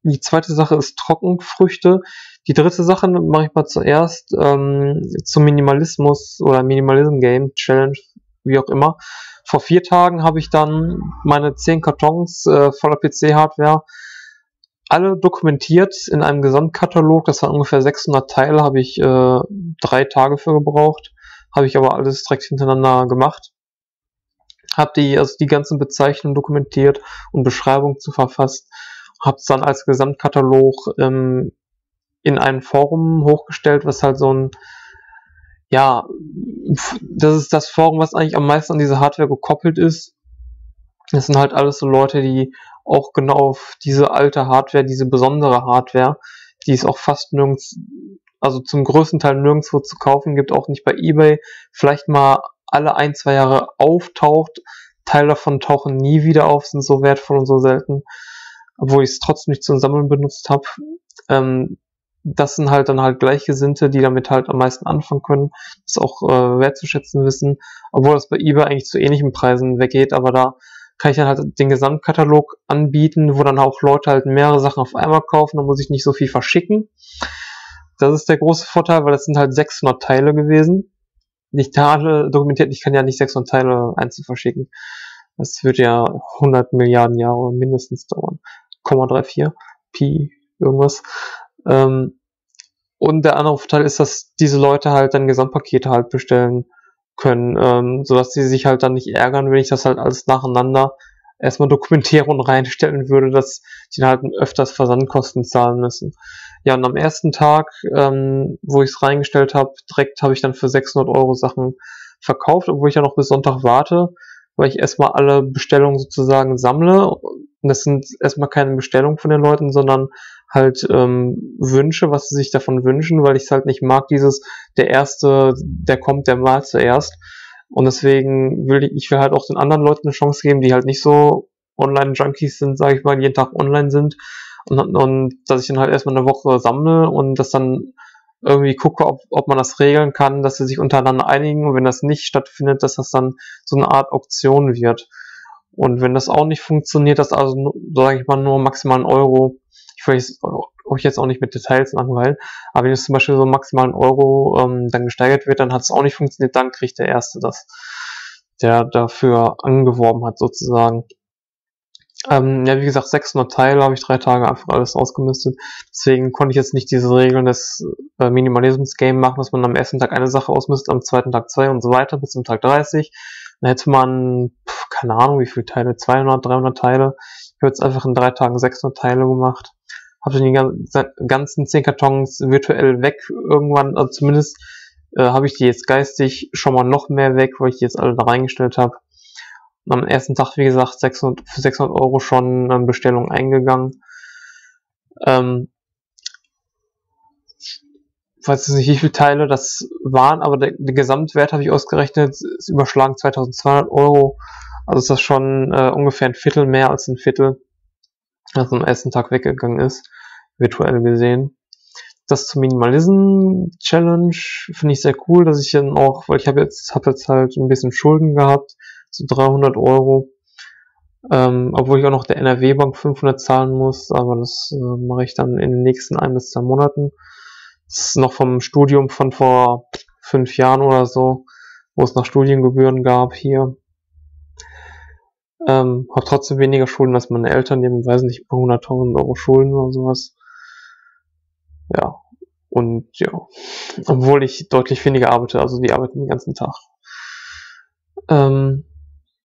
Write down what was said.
Die zweite Sache ist Trockenfrüchte. Die dritte Sache mache ich mal zuerst zum Minimalismus oder Minimalism Game Challenge, wie auch immer. Vor 4 Tagen habe ich dann meine 10 Kartons voller PC-Hardware alle dokumentiert in einem Gesamtkatalog. Das waren ungefähr 600 Teile, habe ich 3 Tage für gebraucht. Habe ich aber alles direkt hintereinander gemacht. Habe die ganzen Bezeichnungen dokumentiert und Beschreibungen zu verfasst. Habe es dann als Gesamtkatalog in ein Forum hochgestellt, was halt so ein, ja, das ist das Forum, was eigentlich am meisten an diese Hardware gekoppelt ist. Das sind halt alles so Leute, die auch genau auf diese alte Hardware, diese besondere Hardware, die es auch fast nirgends, also zum größten Teil nirgendwo zu kaufen gibt, auch nicht bei eBay, vielleicht mal alle 1-2 Jahre auftaucht. Teile davon tauchen nie wieder auf, sind so wertvoll und so selten, obwohl ich es trotzdem nicht zum Sammeln benutzt habe. Das sind halt dann halt Gleichgesinnte, die damit halt am meisten anfangen können, das auch wertzuschätzen wissen, obwohl das bei eBay eigentlich zu ähnlichen Preisen weggeht, aber da kann ich dann halt den Gesamtkatalog anbieten, wo dann auch Leute halt mehrere Sachen auf einmal kaufen, da muss ich nicht so viel verschicken. Das ist der große Vorteil, weil das sind halt 600 Teile gewesen. Nicht alle dokumentiert, ich kann ja nicht 600 Teile einzeln verschicken. Das wird ja 100 Milliarden Jahre mindestens dauern. 0,34 Pi irgendwas. Und der andere Vorteil ist, dass diese Leute halt dann Gesamtpakete halt bestellen können, sodass die sich halt dann nicht ärgern, wenn ich das halt alles nacheinander erstmal dokumentiere und reinstellen würde, dass die dann halt öfters Versandkosten zahlen müssen. Ja, und am ersten Tag, wo ich es reingestellt habe, direkt habe ich dann für 600 Euro Sachen verkauft, obwohl ich ja noch bis Sonntag warte, weil ich erstmal alle Bestellungen sozusagen sammle. Und das sind erstmal keine Bestellungen von den Leuten, sondern halt Wünsche, was sie sich davon wünschen, weil ich es halt nicht mag, der Erste, der kommt, der mal zuerst. Und deswegen will ich halt auch den anderen Leuten eine Chance geben, die halt nicht so Online-Junkies sind, sage ich mal, jeden Tag online sind. Und dass ich dann halt erstmal eine Woche sammle und das dann irgendwie gucke, ob man das regeln kann, dass sie sich untereinander einigen, und wenn das nicht stattfindet, dass das dann so eine Art Auktion wird. Und wenn das auch nicht funktioniert, dass also, sage ich mal, nur maximal 1 Euro, ich will euch jetzt auch nicht mit Details langweilen, aber wenn es zum Beispiel so maximal 1 Euro dann gesteigert wird, dann hat es auch nicht funktioniert, dann kriegt der Erste das, der dafür angeworben hat sozusagen. Ja, wie gesagt, 600 Teile habe ich 3 Tage einfach alles ausgemistet. Deswegen konnte ich jetzt nicht diese Regeln des Minimalismus-Game machen, dass man am ersten Tag eine Sache ausmisst, am zweiten Tag 2 und so weiter bis zum Tag 30. Dann hätte man, keine Ahnung, wie viele Teile, 200, 300 Teile. Ich habe jetzt einfach in 3 Tagen 600 Teile gemacht. Habe dann die ganzen 10 Kartons virtuell weg irgendwann, also zumindest habe ich die jetzt geistig schon mal noch mehr weg, weil ich die jetzt alle da reingestellt habe. Und am ersten Tag, wie gesagt, für 600 Euro schon Bestellung eingegangen. Ich weiß jetzt nicht, wie viele Teile das waren, aber der Gesamtwert habe ich ausgerechnet, ist überschlagen 2200 Euro. Also ist das schon ungefähr ein Viertel mehr als ein Viertel, was am ersten Tag weggegangen ist, virtuell gesehen. Das zur Minimalism Challenge finde ich sehr cool, dass ich dann auch, weil ich habe jetzt halt ein bisschen Schulden gehabt, so 300 Euro, obwohl ich auch noch der NRW-Bank 500 zahlen muss, aber das mache ich dann in den nächsten 1 bis 2 Monaten. Das ist noch vom Studium von vor 5 Jahren oder so, wo es noch Studiengebühren gab hier. Habe trotzdem weniger Schulden als meine Eltern, die haben, weiß nicht, über 100.000 Euro Schulden oder sowas. Ja, und ja, obwohl ich deutlich weniger arbeite, also die arbeiten den ganzen Tag.